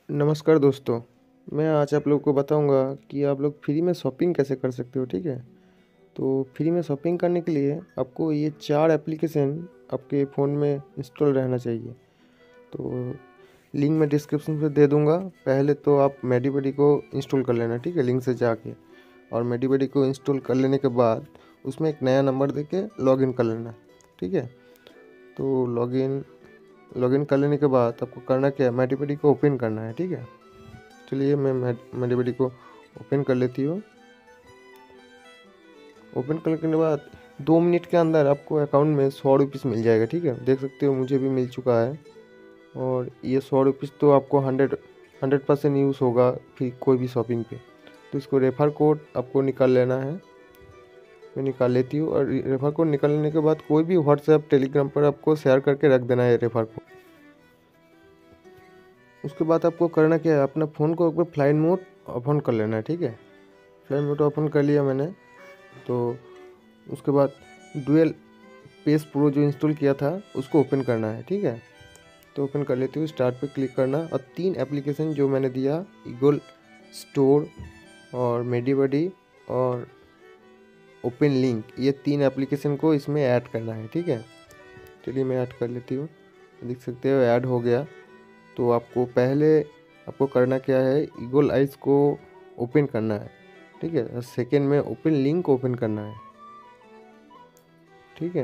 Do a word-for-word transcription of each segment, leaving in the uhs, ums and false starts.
नमस्कार दोस्तों, मैं आज आप लोग को बताऊंगा कि आप लोग फ्री में शॉपिंग कैसे कर सकते हो। ठीक है, तो फ्री में शॉपिंग करने के लिए आपको ये चार एप्लीकेशन आपके फ़ोन में इंस्टॉल रहना चाहिए। तो लिंक मैं डिस्क्रिप्शन में दे दूंगा। पहले तो आप मेडीबडी को इंस्टॉल कर लेना, ठीक है, लिंक से जाके। और मेडीबडी को इंस्टॉल कर लेने के बाद उसमें एक नया नंबर दे के लॉगिन कर लेना। ठीक है, तो लॉगिन लॉगिन कर लेने के बाद आपको करना क्या है, मेडीबडी को ओपन करना है। ठीक है, चलिए मैं मेडीबडी को ओपन कर लेती हूँ। ओपन करने के बाद दो मिनट के अंदर आपको अकाउंट में सौ रुपीज़ मिल जाएगा। ठीक है, देख सकते हो मुझे भी मिल चुका है। और ये सौ रुपीज़ तो आपको हंड्रेड हंड्रेड परसेंट यूज़ होगा फिर कोई भी शॉपिंग पे। तो इसको रेफर कोड आपको निकाल लेना है। मैं निकाल लेती हूँ। और रेफर कोड निकाल लेने के बाद कोई भी व्हाट्सएप टेलीग्राम पर आपको शेयर करके रख देना है रेफर कोड। उसके बाद आपको करना क्या है, अपना फ़ोन को एक बार फ्लाइट मोड ओपन कर लेना है। ठीक है, फ्लाइट मोड ओपन कर लिया मैंने। तो उसके बाद डुअल पेज प्रो जो इंस्टॉल किया था उसको ओपन करना है। ठीक है, तो ओपन कर लेती हूँ। स्टार्ट पे क्लिक करना और तीन एप्लीकेशन जो मैंने दिया, ईगल स्टोर और मेडीबडी और ओपन लिंक, ये तीन एप्लीकेशन को इसमें ऐड करना है। ठीक है, चलिए मैं ऐड कर लेती हूँ। देख सकते हो ऐड हो गया। तो आपको पहले आपको करना क्या है, ईगल आइज को ओपन करना है। ठीक है, सेकेंड में ओपन लिंक ओपन करना है। ठीक है,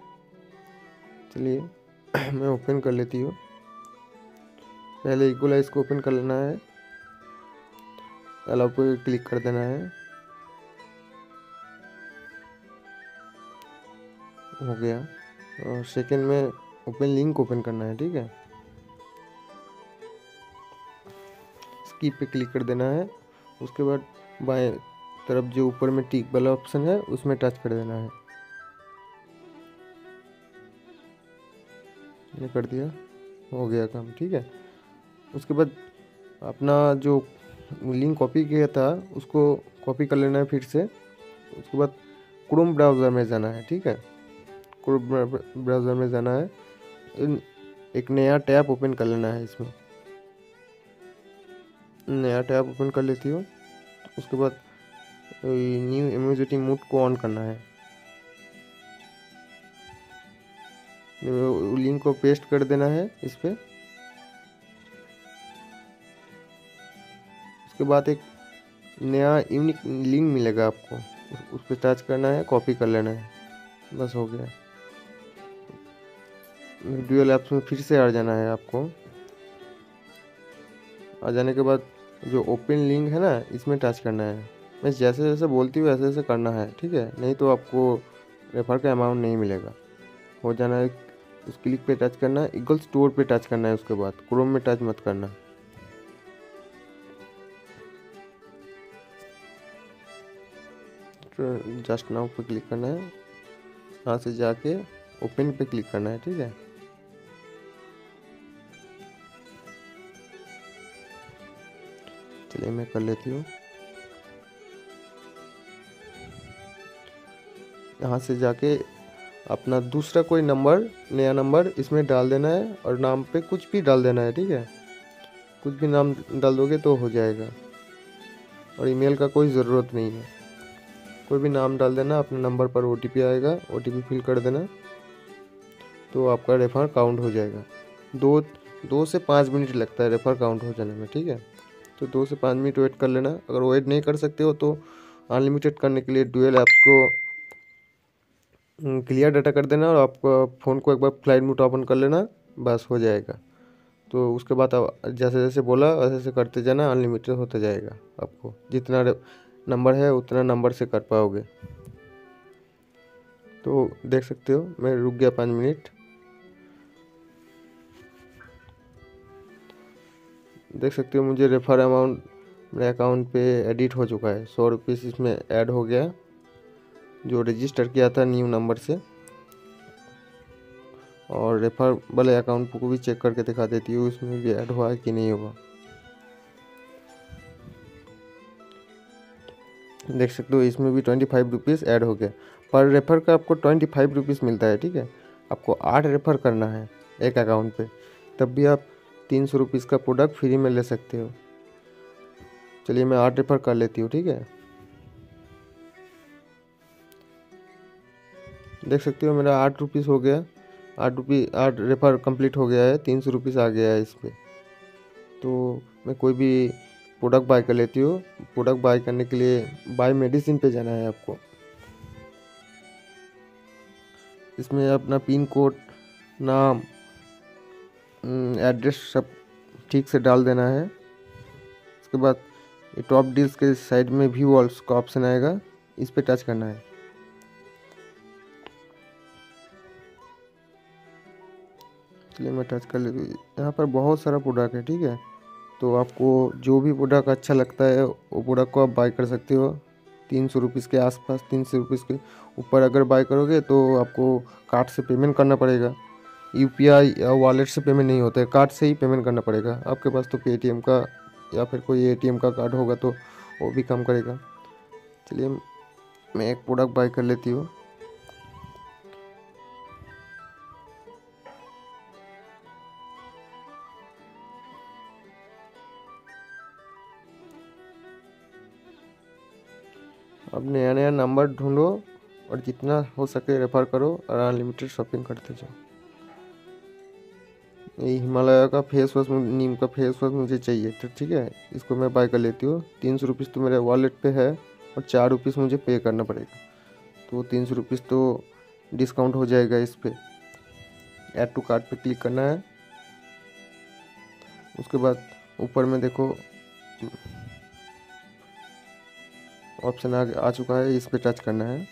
चलिए मैं ओपन कर लेती हूँ। पहले ईगल आइज को ओपन कर लेना है, अलाउ पे क्लिक कर देना है। हो गया। और सेकेंड में ओपन लिंक ओपन करना है। ठीक है, स्किप पे क्लिक कर देना है। उसके बाद बाएं तरफ जो ऊपर में टिक वाला ऑप्शन है उसमें टच कर देना है। ये कर दिया, हो गया काम। ठीक है, उसके बाद अपना जो लिंक कॉपी किया था उसको कॉपी कर लेना है फिर से। उसके बाद क्रोम ब्राउज़र में जाना है। ठीक है, क्रोम ब्राउज़र में जाना है, एक नया टैब ओपन कर लेना है। इसमें नया टैब ओपन कर लेती हूँ। उसके बाद न्यू इमोजी मोड को ऑन करना है। लिंक को पेस्ट कर देना है इस पे। उसके बाद एक नया यूनिक लिंक मिलेगा आपको, उस पर टच करना है, कॉपी कर लेना है, बस हो गया। डुअल ऐप्स में फिर से आ जाना है आपको। आ जाने के बाद जो ओपन लिंक है ना, इसमें टच करना है। मैं जैसे जैसे बोलती हूँ ऐसे ऐसे करना है। ठीक है, नहीं तो आपको रेफर का अमाउंट नहीं मिलेगा। हो जाना है, उस क्लिक पे टच करना है, ईगल स्टोर पे टच करना है। उसके बाद क्रोम में टच मत करना। जस्ट नाउ पे क्लिक करना है, यहाँ से जाके ओपन पे क्लिक करना है। ठीक है, चलिए मैं कर लेती हूँ। यहाँ से जाके अपना दूसरा कोई नंबर, नया नंबर इसमें डाल देना है और नाम पे कुछ भी डाल देना है। ठीक है, कुछ भी नाम डाल दोगे तो हो जाएगा। और ईमेल का कोई ज़रूरत नहीं है, कोई भी नाम डाल देना। अपने नंबर पर ओटीपी आएगा, ओटीपी फिल कर देना, तो आपका रेफर काउंट हो जाएगा। दो दो से पाँच मिनट लगता है रेफर काउंट हो जाने में। ठीक है, तो दो से पाँच मिनट वेट कर लेना। अगर वेट नहीं कर सकते हो तो अनलिमिटेड करने के लिए डुअल ऐप्स को क्लियर डाटा कर देना और आपका फ़ोन को एक बार फ्लाइट मोड ओपन कर लेना, बस हो जाएगा। तो उसके बाद आप जैसे जैसे बोला वैसे वैसे करते जाना, अनलिमिटेड होता जाएगा। आपको जितना नंबर है उतना नंबर से कर पाओगे। तो देख सकते हो मैं रुक गया पाँच मिनट। देख सकते हो मुझे रेफर अमाउंट मेरे अकाउंट पे एडिट हो चुका है। सौ रुपीज़ इसमें ऐड हो गया, जो रजिस्टर किया था न्यू नंबर से। और रेफर वाले अकाउंट को भी चेक करके दिखा देती हूँ इसमें भी ऐड हुआ है कि नहीं हुआ। देख सकते हो इसमें भी ट्वेंटी फाइव रुपीज़ ऐड हो गया। पर रेफर का आपको ट्वेंटी फाइव रुपीज़ मिलता है। ठीक है, आपको आठ रेफर करना है एक अकाउंट पे, तब भी आप तीन सौ रुपीज़ का प्रोडक्ट फ्री में ले सकते हो। चलिए मैं आठ रेफर कर लेती हूँ, ठीक है। देख सकते हो मेरा आठ रुपीज़ हो गया, आठ रुपये आठ रेफर कंप्लीट हो गया है, तीन सौ रुपीज़ आ गया है इस पर। तो मैं कोई भी प्रोडक्ट बाय कर लेती हूँ। प्रोडक्ट बाय करने के लिए बाय मेडिसिन पे जाना है आपको। इसमें अपना पिन कोड, नाम, एड्रेस सब ठीक से डाल देना है। उसके बाद ये टॉप डील्स के साइड में व्यू ऑल्स का ऑप्शन आएगा, इस पे टच करना है। चलिए मैं टच कर लेती हूँ। यहाँ पर बहुत सारा प्रोडक्ट है, ठीक है। तो आपको जो भी प्रोडक्ट अच्छा लगता है वो प्रोडक्ट को आप बाय कर सकते हो। तीन सौ रुपीज़ के आसपास, तीन सौ रुपीज़ के ऊपर अगर बाय करोगे तो आपको कार्ड से पेमेंट करना पड़ेगा। यूपीआई या वॉलेट से पेमेंट नहीं होता है, कार्ड से ही पेमेंट करना पड़ेगा। आपके पास तो पेटीएम का या फिर कोई एटीएम का कार्ड होगा तो वो भी काम करेगा। चलिए मैं एक प्रोडक्ट बाय कर लेती हूँ। अब नया नया नंबर ढूंढो और जितना हो सके रेफर करो और अनलिमिटेड शॉपिंग करते जाओ। ये हिमालय का फेस वॉश, नीम का फेस वॉश मुझे चाहिए, तो ठीक है इसको मैं बाय कर लेती हूँ। तीन सौ रुपीज़ तो मेरे वॉलेट पे है और चार रुपीज़ मुझे पे करना पड़ेगा, तो तीन सौ रुपीज़ तो डिस्काउंट हो जाएगा। इस पर ऐड टू कार्ट पे क्लिक करना है। उसके बाद ऊपर में देखो ऑप्शन आ, आ चुका है, इस पे टच करना है।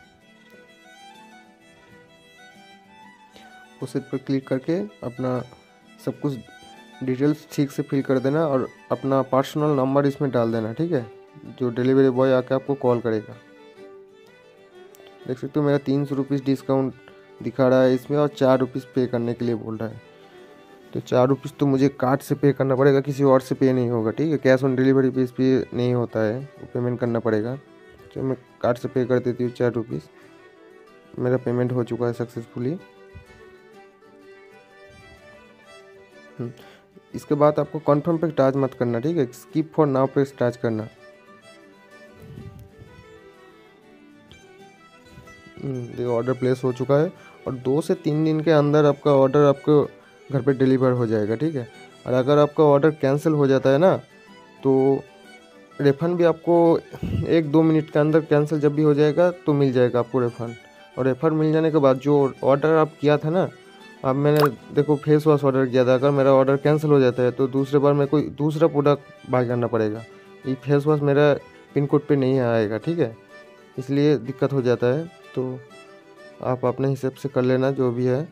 उस पर क्लिक करके अपना सब कुछ डिटेल्स ठीक से फिल कर देना और अपना पर्सनल नंबर इसमें डाल देना, ठीक है, जो डिलीवरी बॉय आके आपको कॉल करेगा। देख सकते हो मेरा तीन सौ रुपीज़ डिस्काउंट दिखा रहा है इसमें और चार रुपीज़ पे करने के लिए बोल रहा है। तो चार रुपीज़ तो मुझे कार्ड से पे करना पड़ेगा, किसी और से पे नहीं होगा, ठीक है। कैश ऑन डिलीवरी पे इस पे नहीं होता है, वो पेमेंट करना पड़ेगा। तो मैं कार्ड से पे कर देती हूँ चार रुपीज़। मेरा पेमेंट हो चुका है सक्सेसफुली। इसके बाद आपको कन्फर्म पे टच मत करना, ठीक है, स्किप फॉर नाउ पे टच करना। देखो ऑर्डर प्लेस हो चुका है और दो से तीन दिन के अंदर आपका ऑर्डर आपको घर पे डिलीवर हो जाएगा, ठीक है। और अगर आपका ऑर्डर कैंसिल हो जाता है ना तो रिफ़ंड भी आपको एक दो मिनट के अंदर कैंसिल जब भी हो जाएगा तो मिल जाएगा आपको रिफ़ंड। और रिफ़ंड मिल जाने के बाद जो ऑर्डर आप किया था ना, अब मैंने देखो फेस वॉश ऑर्डर किया था, अगर मेरा ऑर्डर कैंसिल हो जाता है तो दूसरे बार मेरे को दूसरा प्रोडक्ट बाय करना पड़ेगा। ये फेस वॉश मेरा पिन कोड पे नहीं आएगा, ठीक है, इसलिए दिक्कत हो जाता है। तो आप अपने हिसाब से कर लेना जो भी है।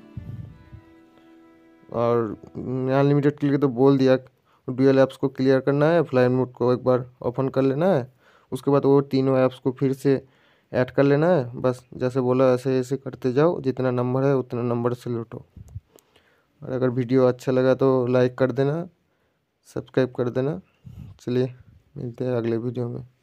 और अनलिमिटेड के लिए तो बोल दिया, ड्यूअल ऐप्स को क्लियर करना है, फ्लाइट मोड को एक बार ओपन कर लेना है। उसके बाद वो तीनों ऐप्स को फिर से ऐड कर लेना है। बस जैसे बोला ऐसे ऐसे करते जाओ, जितना नंबर है उतना नंबर से लूटो। और अगर वीडियो अच्छा लगा तो लाइक कर देना, सब्सक्राइब कर देना। चलिए मिलते हैं अगले वीडियो में।